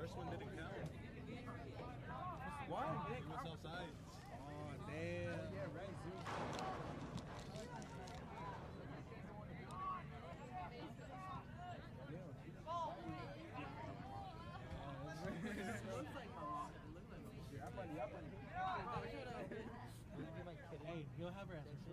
first one didn't count. Why? It was offside. Oh, damn. Yeah, right, Zeus. Looks like my mom. It looks like my mom. Yeah, I bunny. Oh, shut up, bitch. Hey, he'll have her answer.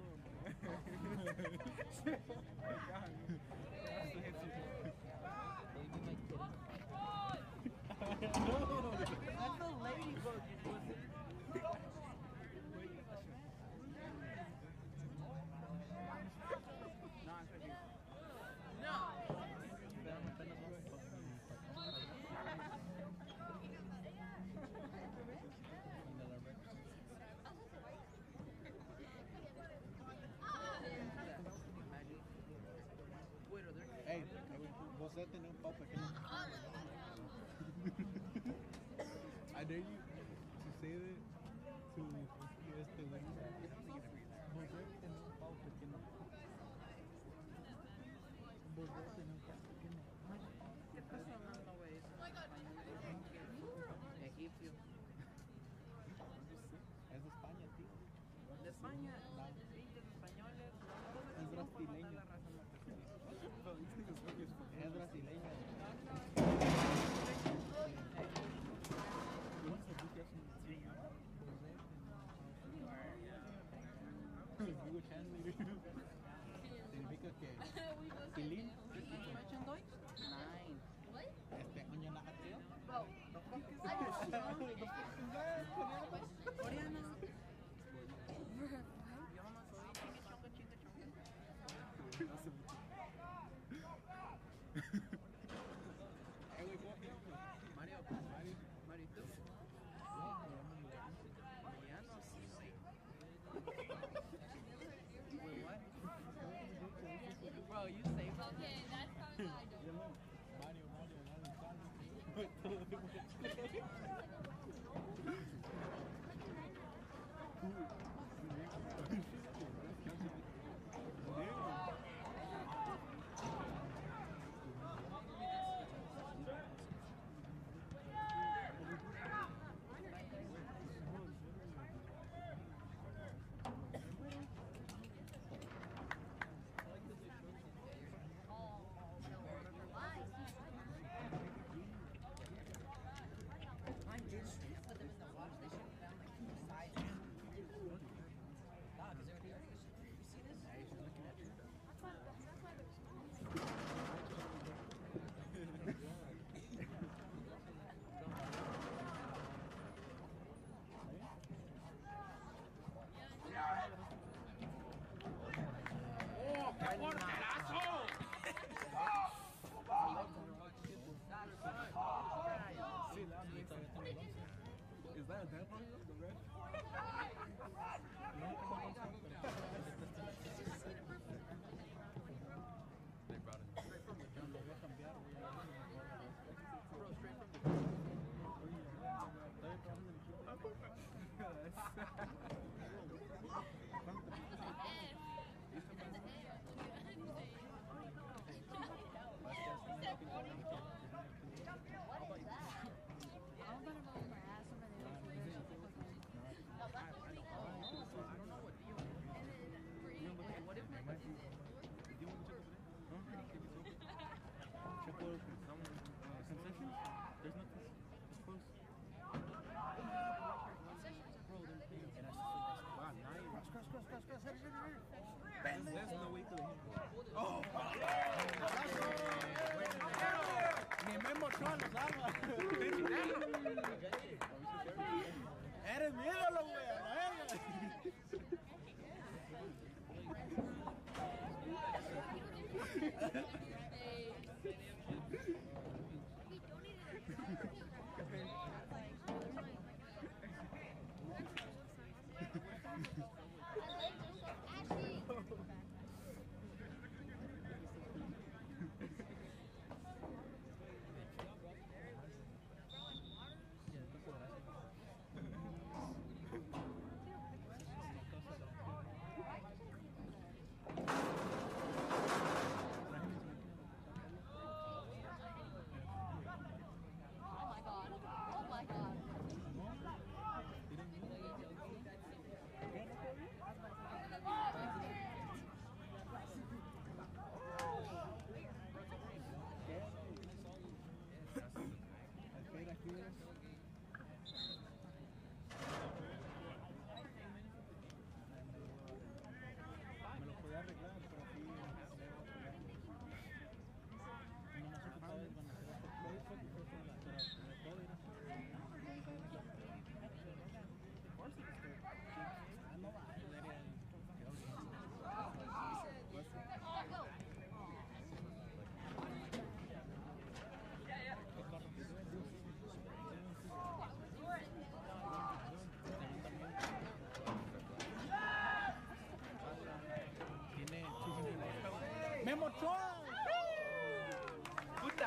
That's a ladybug, you pussy. Hey, você tem um pau pequeno. I dare you to say that to este güey. Você tem un pau pequeño. Você tem un pau pequeño. ¿Qué estás hablando, güey? Egipcio. Es de España, tío. De España, pinches españoles. Es brasileño. Es brasileño. Significa que Pilín. Mention Deutsch? Nein. Oña nakatio. Coreano. Yo nomás soy chingue chonga chingue chonga. Mario, Mario, ¿tú? Mariano, sí. Wait, what? Bro, you say Okay, that's probably why I don't. Mario. Mine did street, but there was no watch. They should have found like two sides. Nah, because they're the areas. You see this? Yeah, you're looking at you. ¡Oh, qué porterazo! Is that a bad part of the red? They brought it straight from the jungle. Bro, straight from the I'm gonna roll my ass over there. I don't know what deal. Hey, what if it? Do you want to check over there? Check over concessions? There's nothing. It's close. Bro, there's Puta.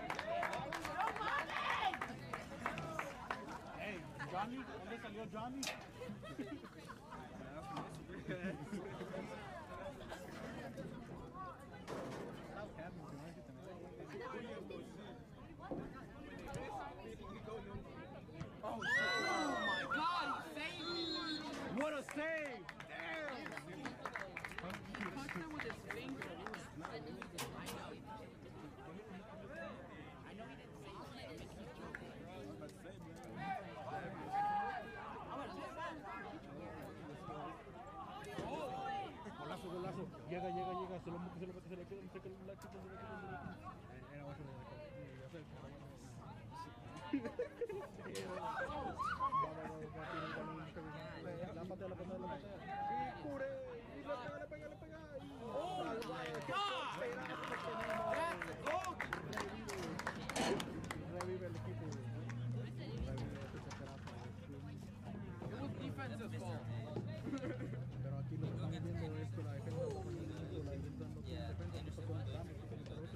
Hey, Johnny, ¿dónde salió Johnny? Oh my God, he saved me. What a save! He punched him with his finger. Golazo, golazo. Llega. Se lo mete, se le queda, se le quita. Era otro de la patea. La patea. Sí, cure. Y le pega. Oh, my God. Revive el equipo. It was defensive fault. Pero aquí lo que estamos viendo es que la defensa no con la defensa no con defensa, está con Ramos, con el otro.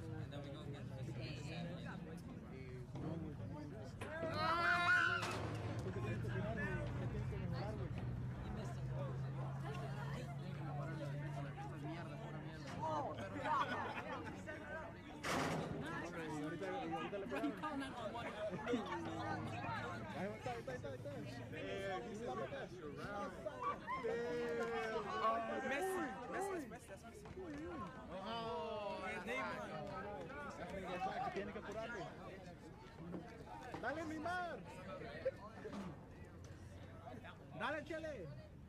Ahorita le pegaron. Ahí está. Tiene que apurarle. Dale, Neymar. Dale, Chele.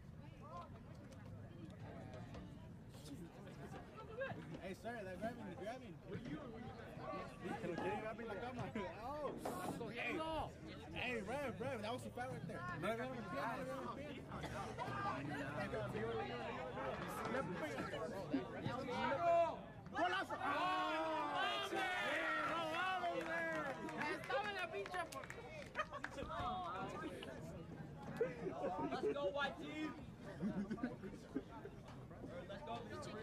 Hey, sir, they're grabbing. What are you doing? Se lo quieren grab en la cama. Oh, hey, Rev, that was a foul right there. No le vieron el pie. ¡Golazo! Estaba en la pincha. Let's go, white team. Let's go,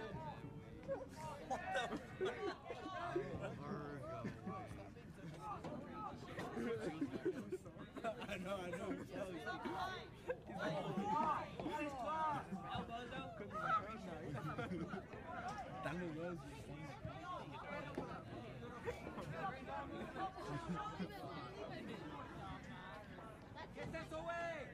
I know. Tan nervioso. Get this away.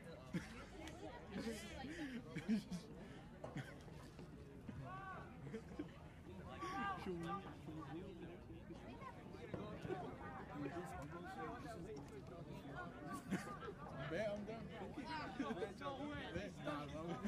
Bet, I'm done. Bet. Nah,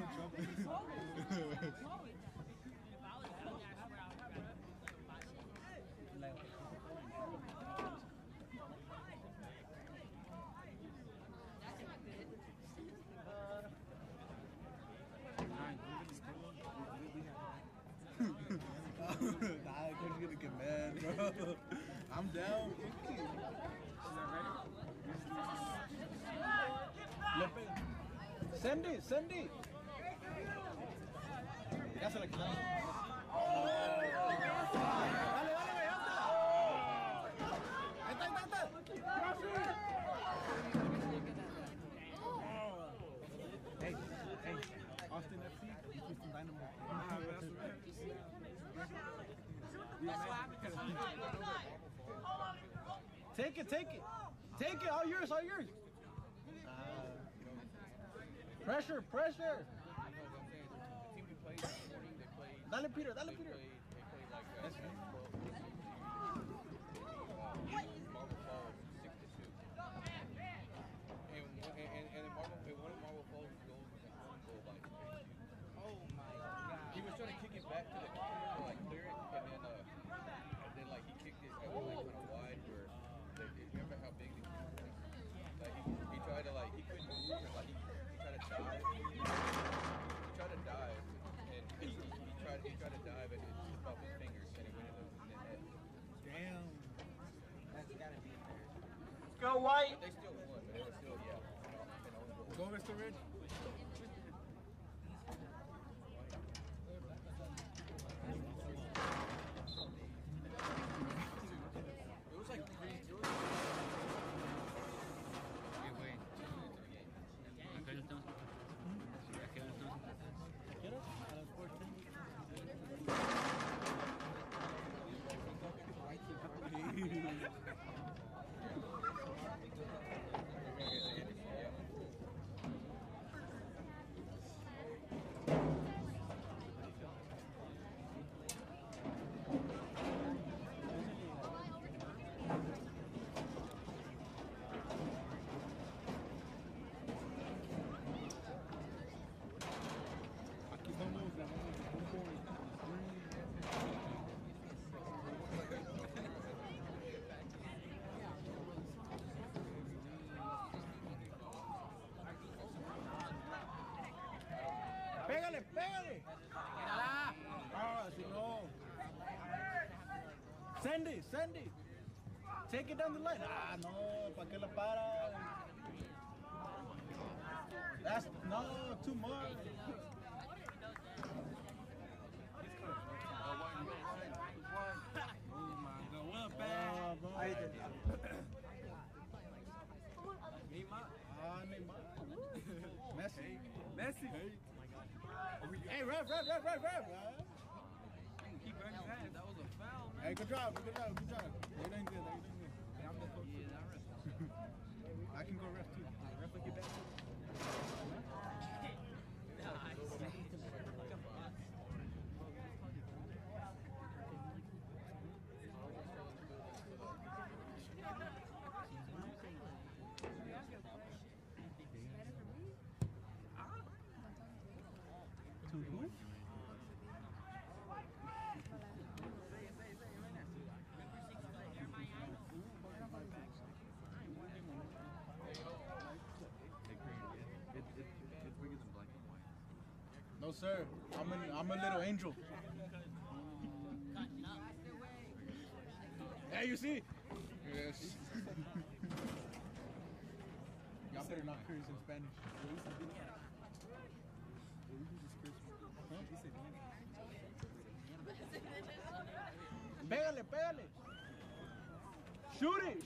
Nah, coach gonna get mad, bro. I'm down. Send it. Ya se la quitaron. Dale, güey, ahí está. Hey, Austin FC, you put some dynamo. Take it, all yours. Pressure. Dale, Peter. They played like Marble Falls 6-2. And one of Marble Falls goals was a home goal by Spain. Oh my God. He was trying to kick it back to the keeper to like clear it, and then like he kicked it like kind of wide where remember how big the keeper was? Like he tried to like he couldn't move and like he tried to dive. And he tried to dive and it slipped off his fingers and it went in the net. Damn. That's gotta be fair. Let's go, White. But they still won, but it was still an own goal. Go, Mr. Ridge. pégale. Ah, si no. Send it. Take it down the line. Ah, no, ¿para qué la para? That's, no, too much. Neymar. Messi. Hey, ref. Keep running fast. That was a foul, man. Hey, good job. You're doing good. Yeah, that ref. I can go ref too. Ref will get back. To who? It's bigger than black and white. No, sir. I'm a little angel. Hey, you see? Yes. Y'all better not curse in Spanish. Pégale. Shoot it.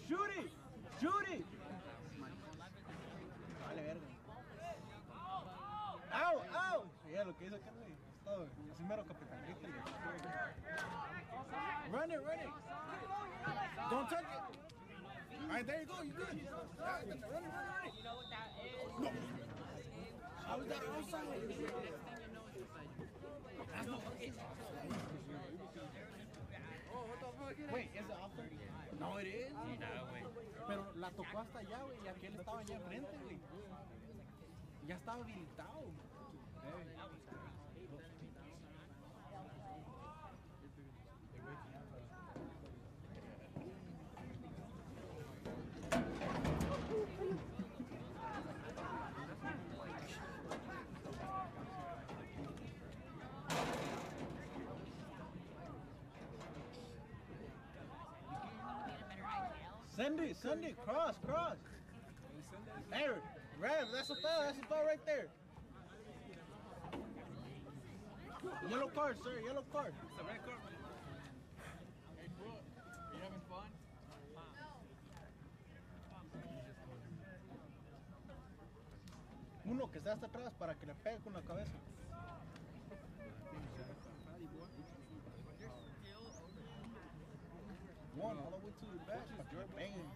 Vale, verga. ¡Au! Ya lo que hizo aquel güey. Todo, así mero capitán. Run it. Don't touch it. All right, there you go. You good. Run it. You know what that is? No. How is that outside? That's not okay. Wait, is it offside? No, it is. Pero la tocó hasta allá, güey, y aquel estaba allá enfrente, güey. Ya estaba habilitado. Send it, cross. Hey, Rev, that's a foul right there. Yellow card, sir, yellow card. It's a red card. Hey, Brooke, are you having fun? Uno que está hasta atrás para que le pegue con la cabeza. One all the way to the back, but you're banging.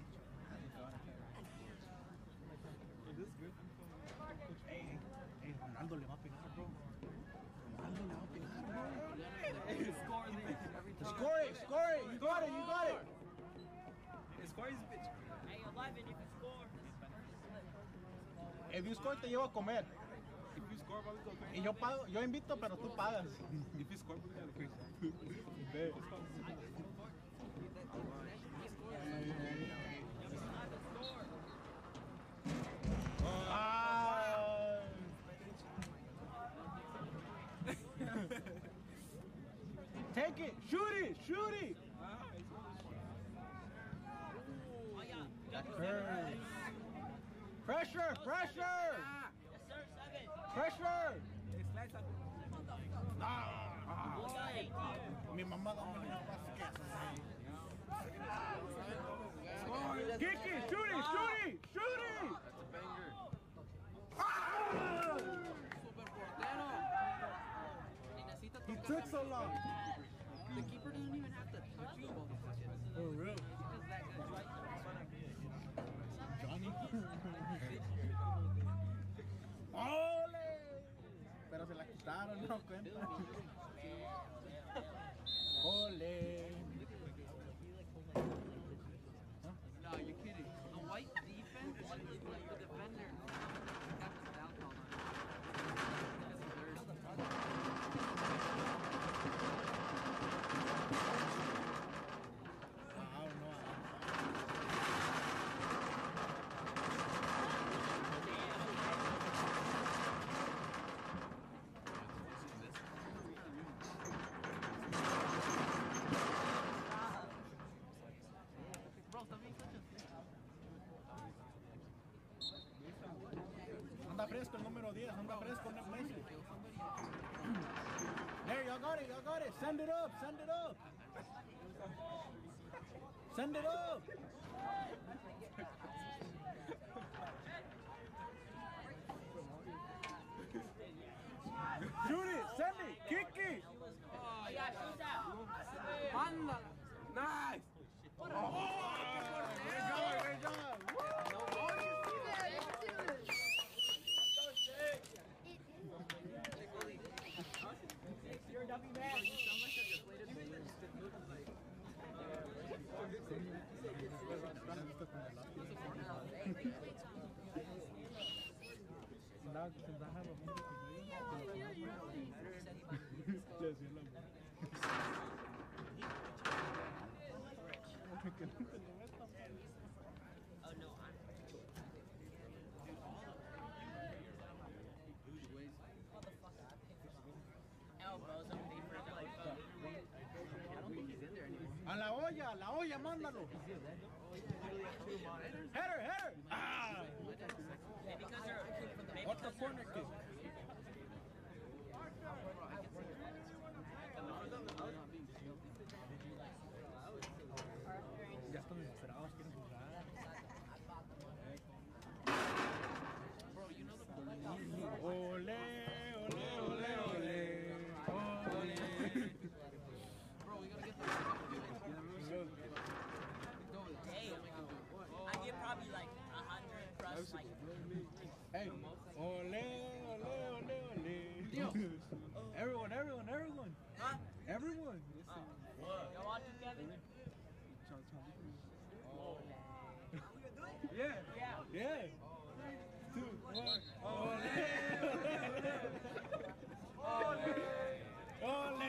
Hey, Ronaldo le va a pegar, bro. Score it. You got it. Score is bitch. Hey, 11 if you score. If you score, te llevo a comer. If you score, brother, it's okay. Y yo pago, yo invito, pero tú pagas. If you score, brother, it's okay. Take it, shoot it. Pressure. Yes, sir, 7. Pressure. Boy. Mi mamá da un Kick it, shoot it. That's a banger. He took so long. The keeper doesn't even have to touch the ball. For real. Because that guy's right there. Johnny. ¡Ole! Pero se la quitaron, no cuenta. ¡Ole! No, you're kidding. The white defense, like the defender, got the foul called on him. anda fresco el número 10, anda fresco el Messi. There, y'all got it, y'all got it. Send it up, send it up. Send it up. Shoot it, send it, kick it. Oh, yeah, shoot that. Manda. Nice. Oh, great job, great job. You're a W man. A la olla, mándalo. Header, header. Ah. Otro corner kick. Ya están desesperados, quieren jugar. Ole, ole, ole, ole. Ole. Bro, we gotta get the I get probably like 100 plus like. Hey, ole, ole, ole, ole. Everyone, everyone, everyone. Huh? Everyone. Y'all all together? Yeah. Yeah. Yeah. 3, 2, 1. Ole. Ole. Ole.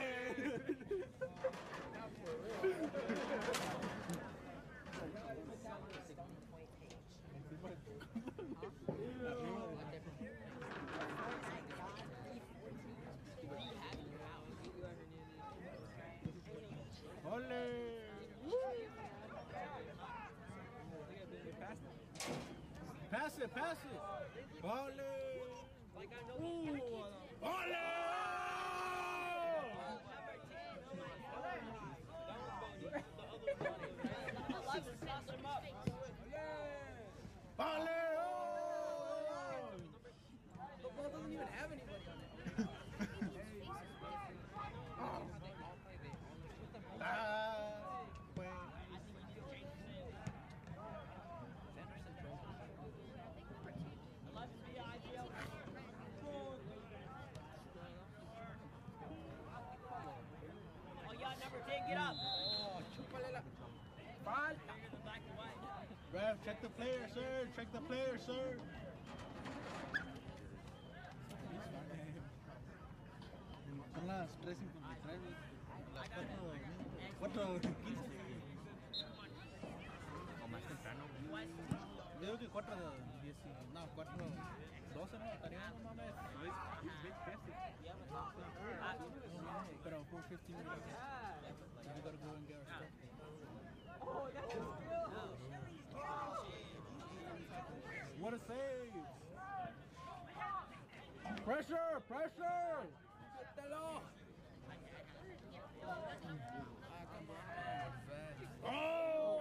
Ole. Pass it, pass it. Ole. Ole. Ole. The ball doesn't even have anybody on it. Oh, yeah, number 10, get up. Oh, chúpale la. Falta. Ref, check the player, sir. Check the player, sir. Son las 3:53. Las 4:15. O más temprano. Yo digo que 4:10. No, 4:12 no, estaría no mames. Pero for 15 minutes. We gotta go and get our stuff. What a save! Pressure! Pressure! Oh!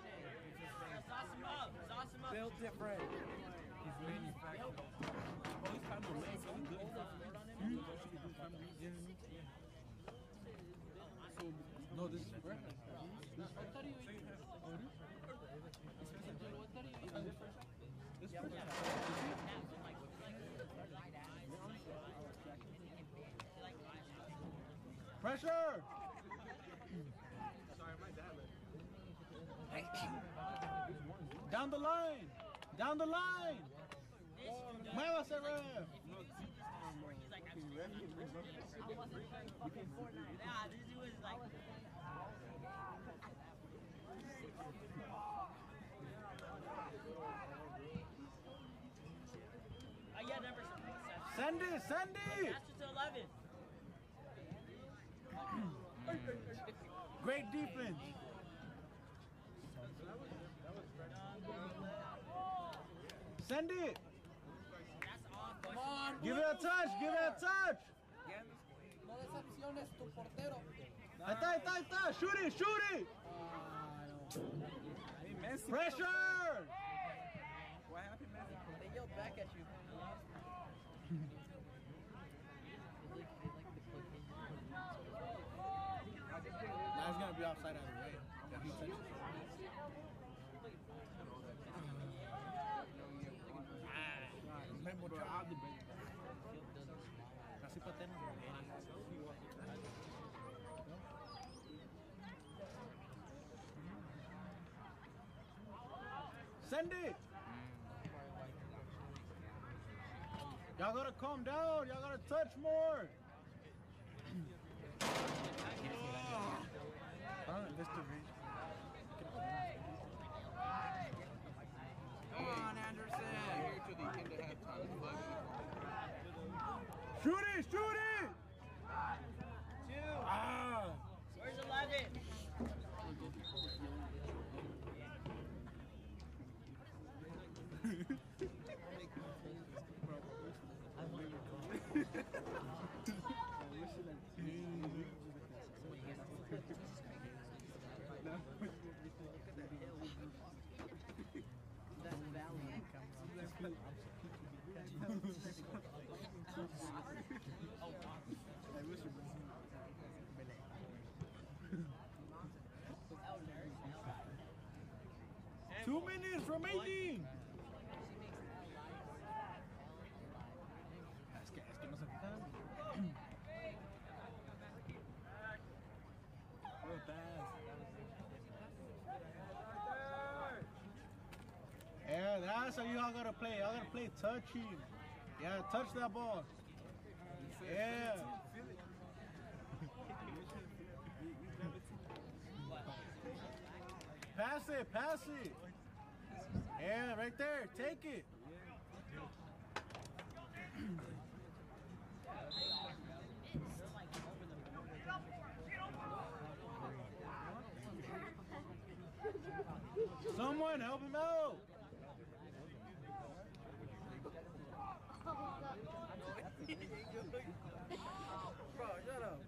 Built different. He's manufactured. Oh, he's kind of late. So No, this is perfect. Pressure! Down the line! Down the line! Muévase, ref! Yeah, this dude is like. Oh, yeah, number 7. Send it! Send it! That's just 11. Great defense! That's Send it! That's Come on, Give it a touch. Give it a touch. no decepciones tu portero. Ahí está, ahí está, ahí está. Shoot it, shoot it. Hey, Messi. Pressure. What happened, Messi? They yelled back at you. Now it's gonna be offside either way. If he touches it. Bro, I'll debate. Casi patean. Send it. Y'all gotta calm down. Y'all gotta touch more. Come on, Anderson. Here to the end of halftime. 5 minutes. Shoot it, shoot it. Ah. Where's 11? Two minutes remaining. Es que no se fijan. Yeah, that's how you all gotta play. Y'all gotta play touching. Yeah, touch that ball. Yeah. Pass it, pass it. Yeah, right there. Take it. Someone help him out. Bro, shut up.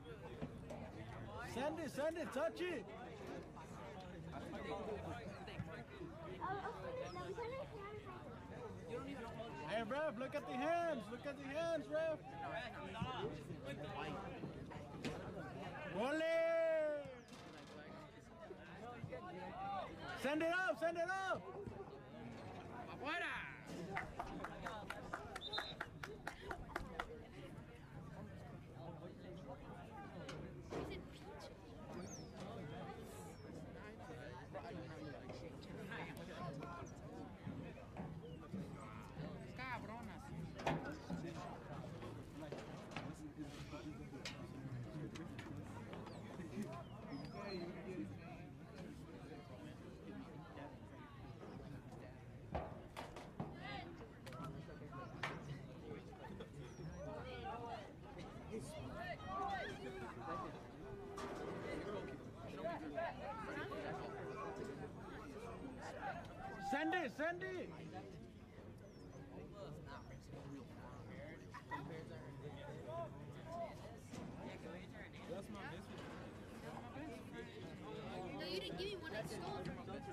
Send it, touch it. Hey, ref, look at the hands. Look at the hands, ref. Ole! Send it up, send it up. Afuera. Send it, send it. No, you didn't give me one. I stole from you.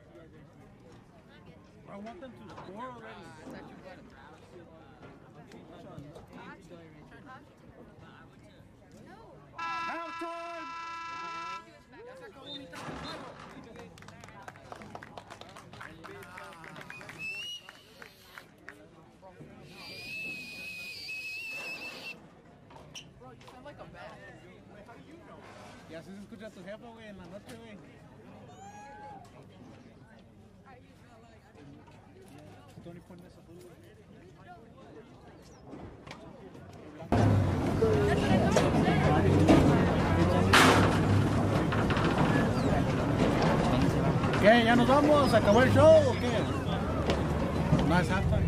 I want them to score already. I thought you got it. No. Halftime. Ya se acabó mitad del juego. Bro, you sound like a bat. Y así se escucha tu jefa, güey, en la noche, güey. Tony, ponme esa foto, güey. ¿Qué? ¿Ya nos vamos? ¿Se acabó el show o qué? No es halftime.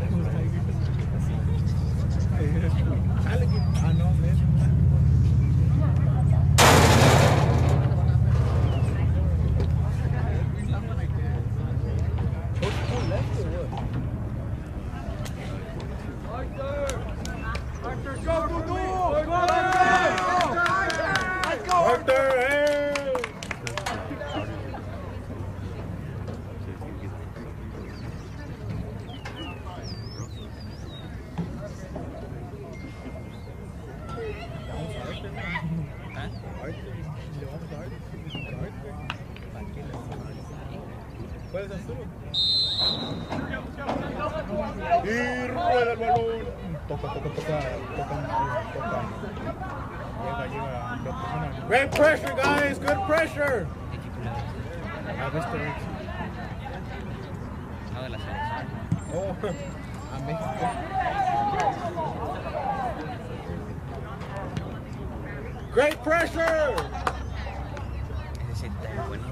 Ah, no, Arthur! ¿Cuál es el tuyo? Y rueda el balón. Toca. Llega. Great pressure, guys. Good pressure. No, de la selección. Oh, a México. Great pressure. Ese sí está bueno.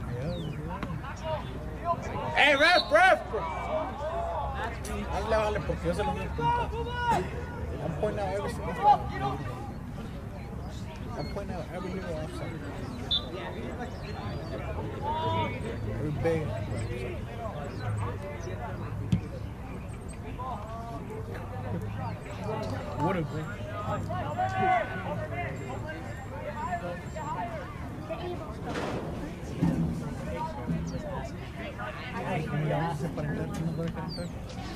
Hey, ref. Vale, porque yo se lo voy a apuntar. I'm pointing out every single foul. I'm pointing out every little offside. Every big. What a goal. Para entrar, ¿quién no puede cantar?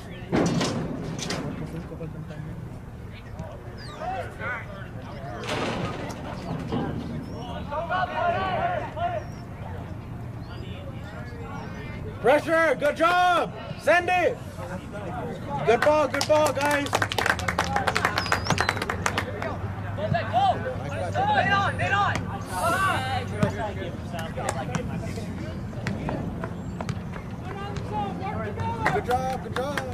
Pressure, good job! Send it! Good ball, guys! Lead on! Good job!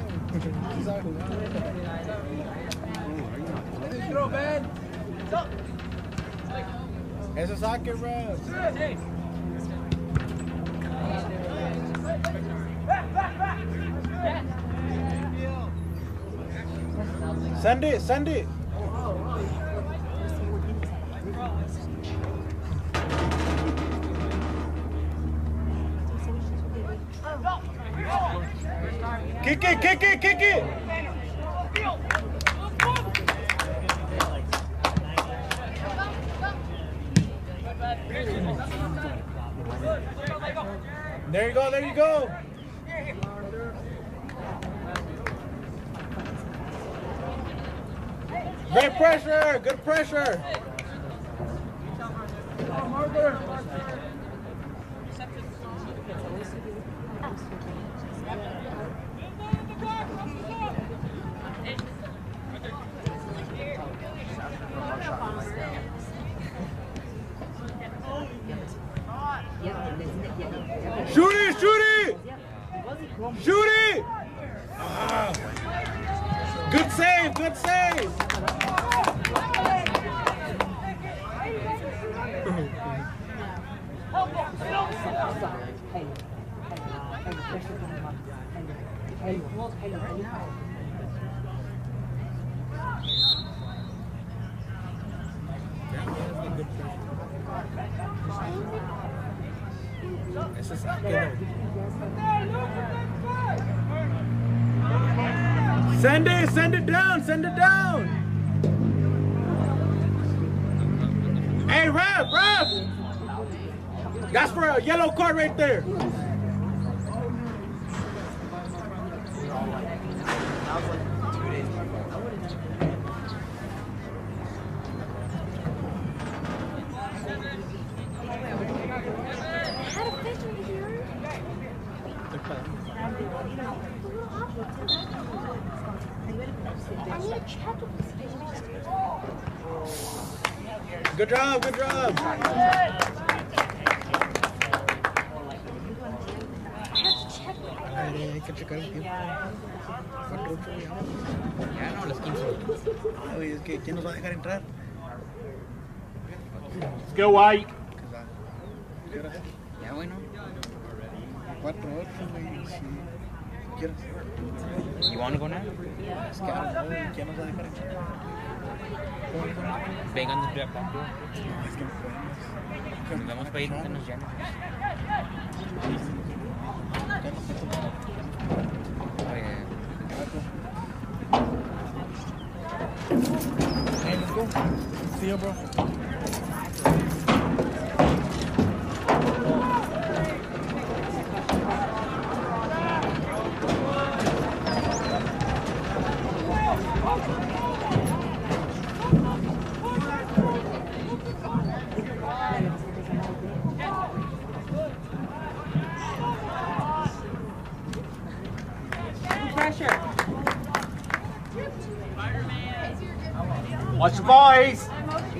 Throw, man. It's a soccer ref. Send it. Kick it. There you go. Great pressure, good pressure. Shoot it! Ah. Good save! Send it down. Hey, ref! That's for a yellow card right there. Good job. Hay que checar el tiempo. 4-8 Ya no, las 15. Ay, es que ¿quién nos va a dejar entrar? Let's go, White. ¿Qué hora es? Ya, bueno. 4-8, güey. Sí. ¿Qué hora es? You wanna go now? Es que ¿quién nos va a dejar entrar? Vengan desde acá. Es que no podemos. Nos vamos para ir que nos llamen. Hey, let's go. See you, bro. Watch the boys.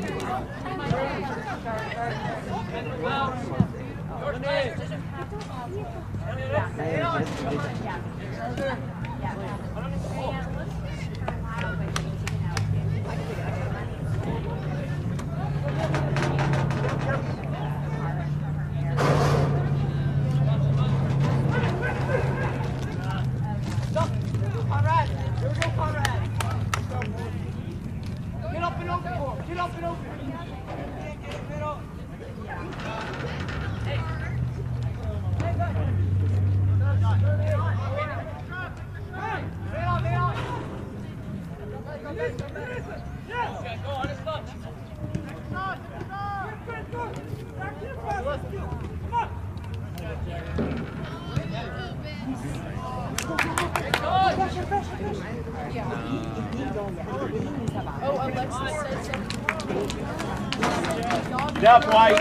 Get up, White.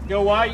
Go white.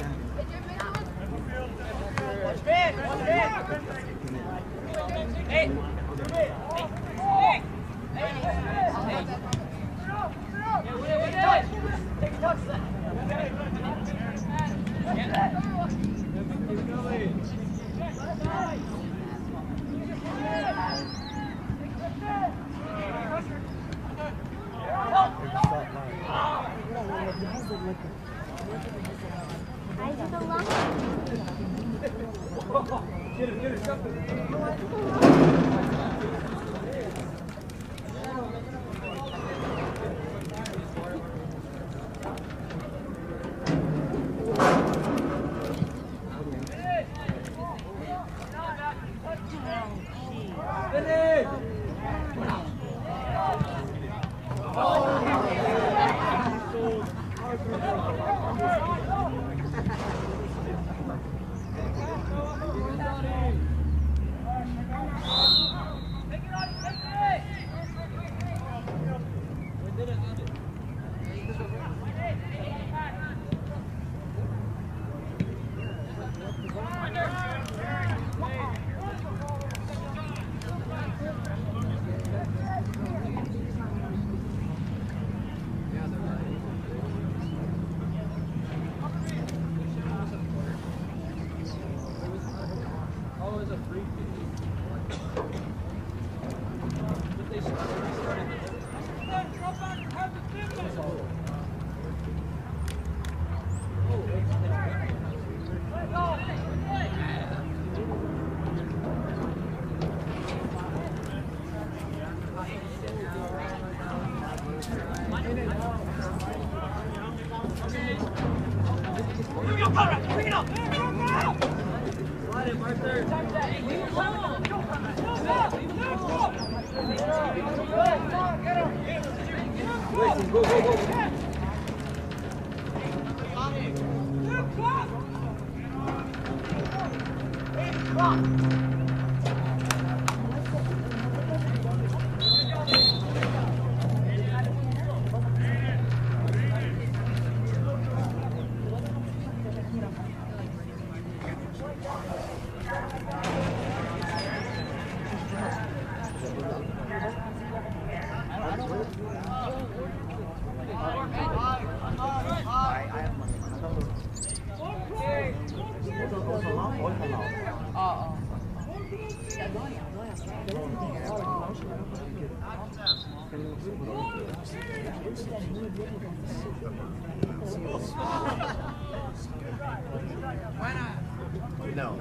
No.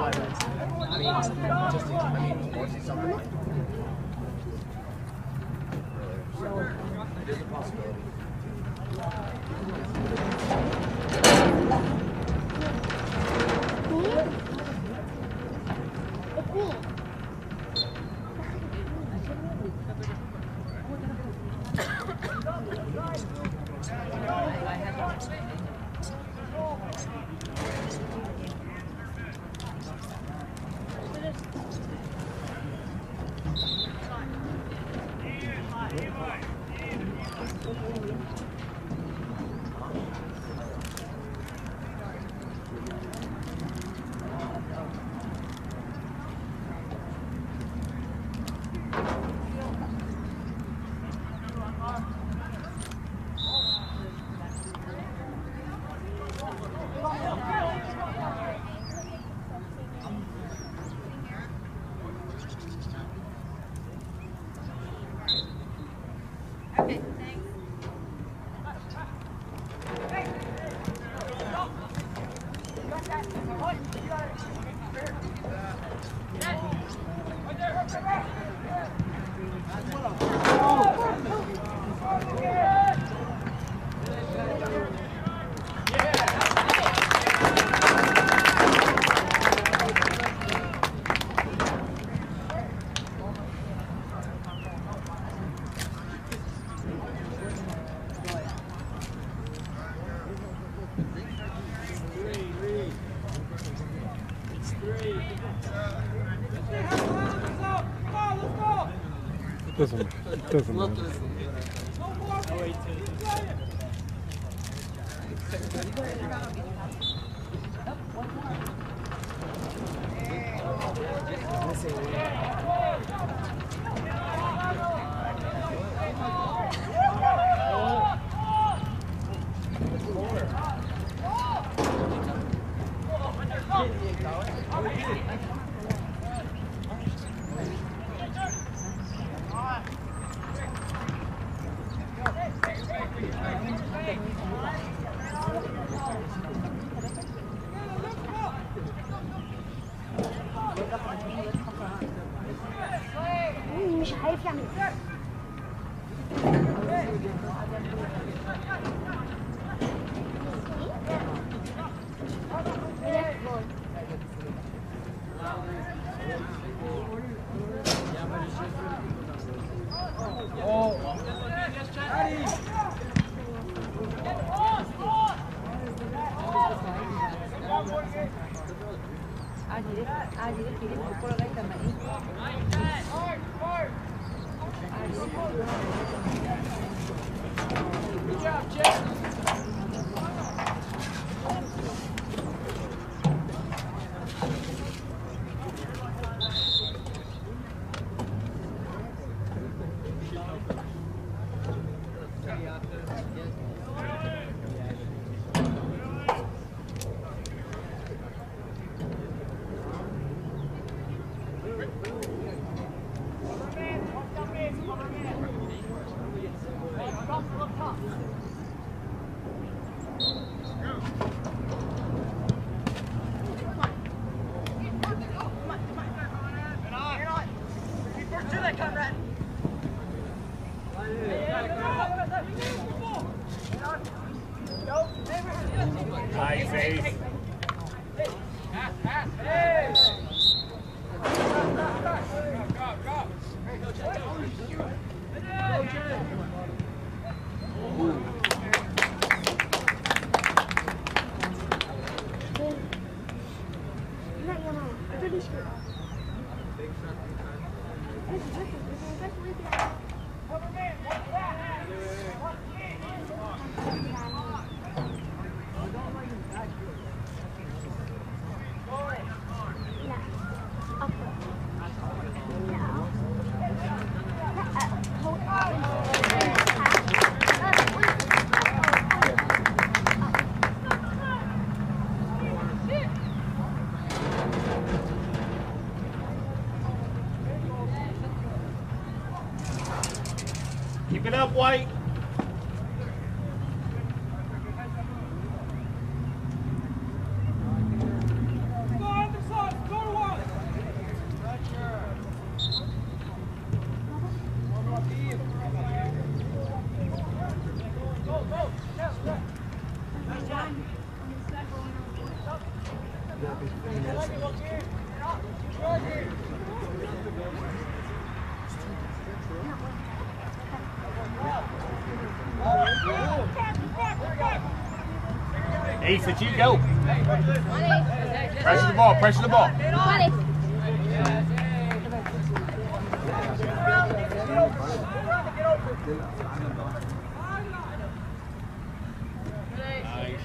I mean, or see something like there's a possibility. Doesn't matter. مش عارف يعمل ايه. قاعد يلف الكوره لغايه لما Nice, Ace. لا يا ماما ما تقوليش كده. Keep it up, White. Ace, it's you, go. Pressure the ball, pressure the ball. Nice.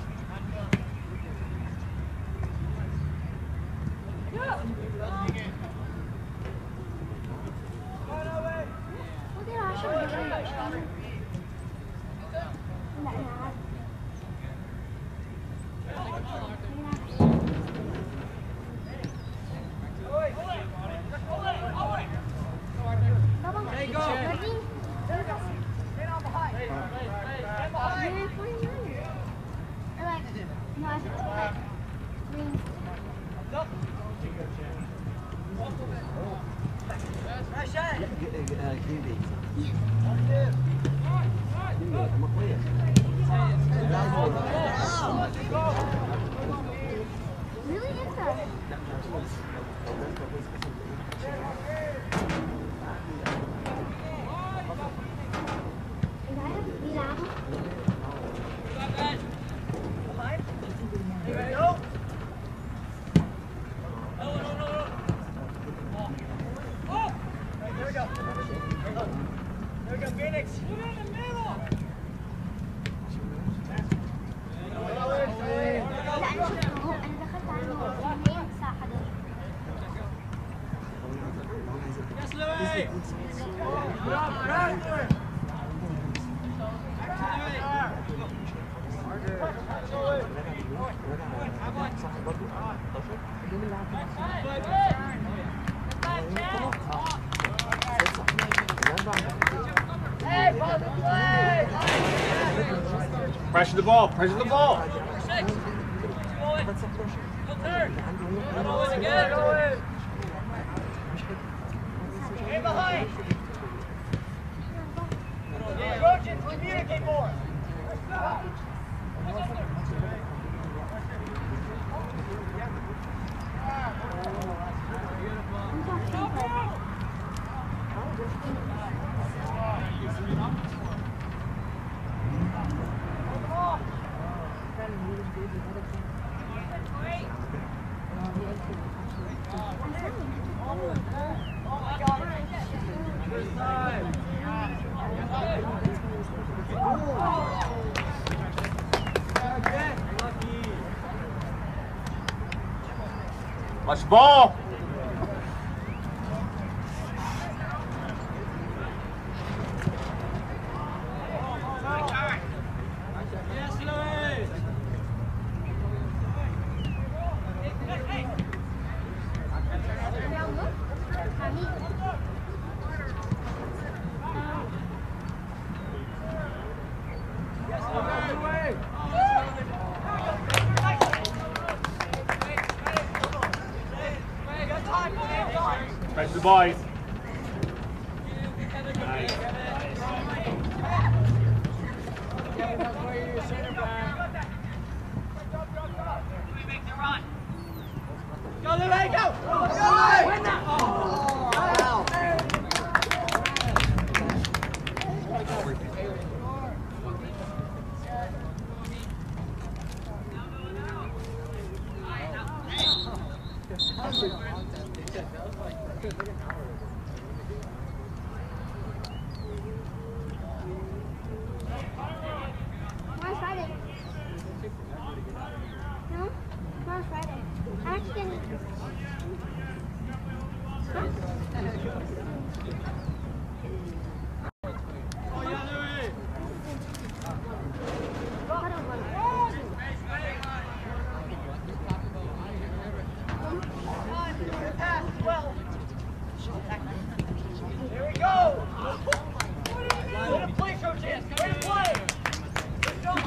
Pressure the ball, pressure the ball. Hey, behind. Trojans, communicate more. Watch the ball. Pressure the boys. Nice. Go, Lily, go! Go! Win that! Tomorrow's Friday. No? Tomorrow's Friday. I actually didn't. Here we go! Way to play, Trojans! Way to play! Let's go!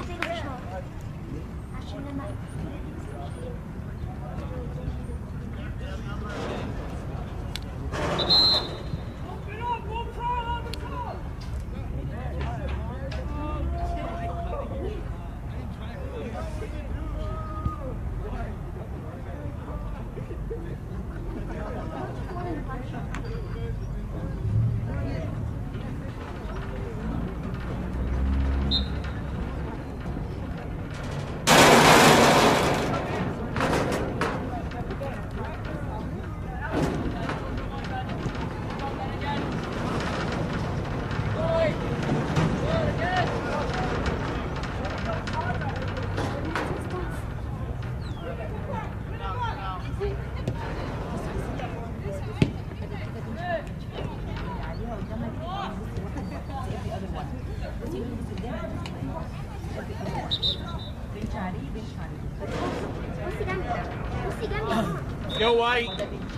Go White.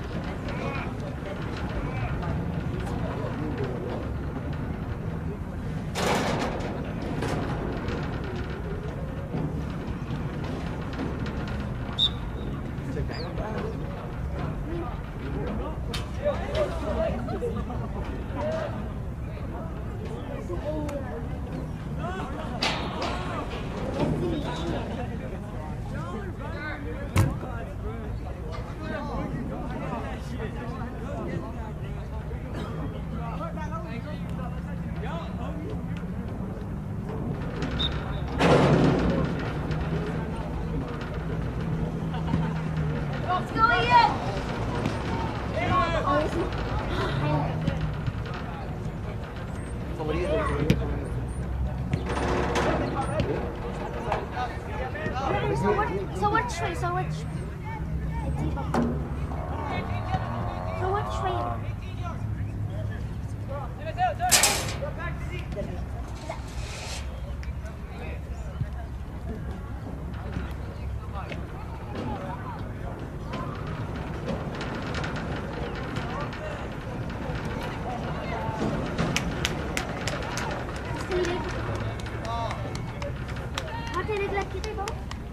So which way? So which way? حط رجلك كده بقى.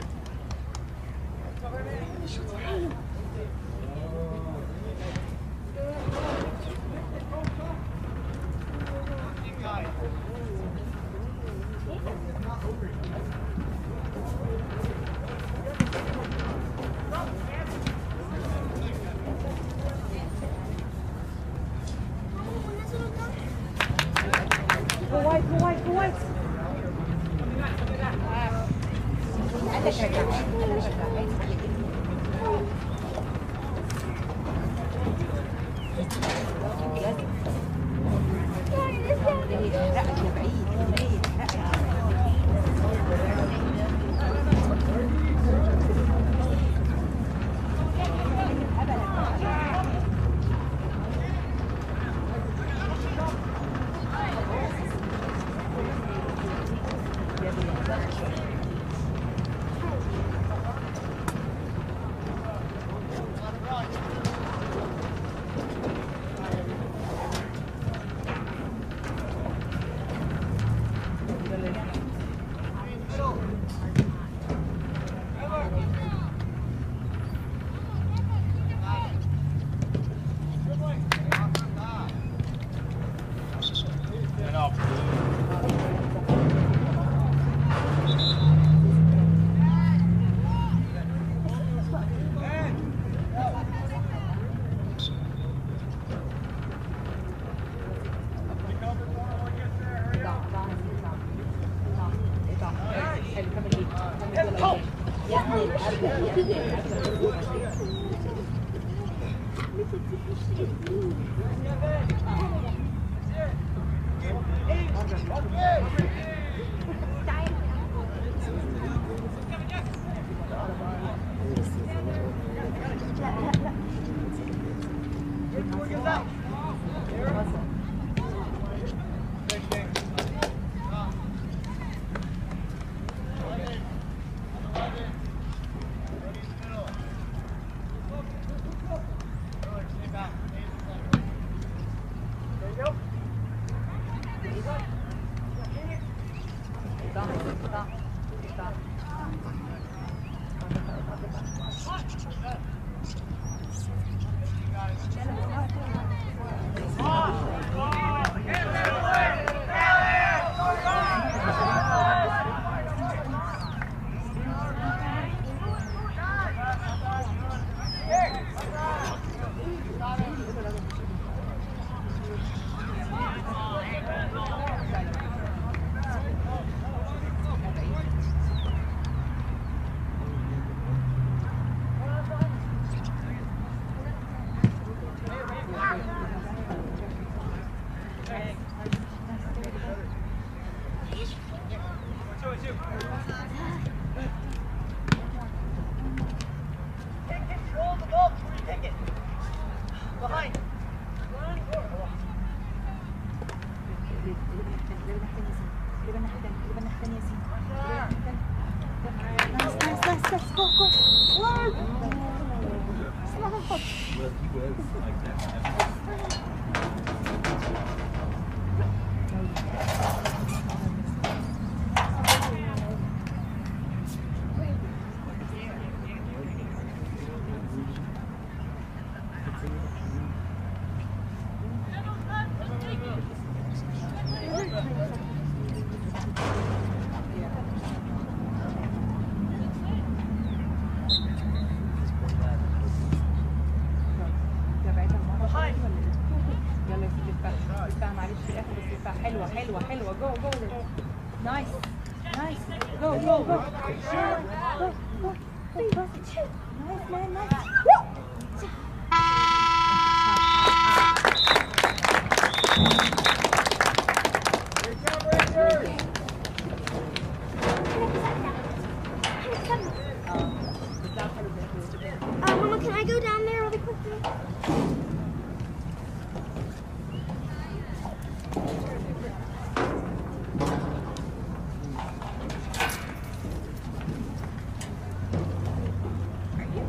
Mama, can I go down there really quickly?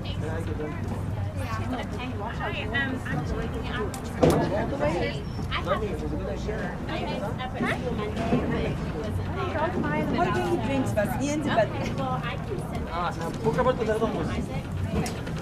What can he drinks, but he ends it, but... Ah, pouco acabou de fazer almoço.